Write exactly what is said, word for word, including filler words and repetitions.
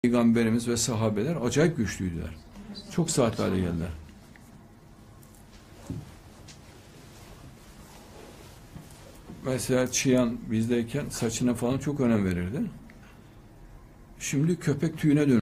Peygamberimiz ve sahabeler acayip güçlüydüler. Çok saat hale geldiler. Mesela Çiyan bizdeyken saçına falan çok önem verirdi. Şimdi köpek tüyüne dönüyor.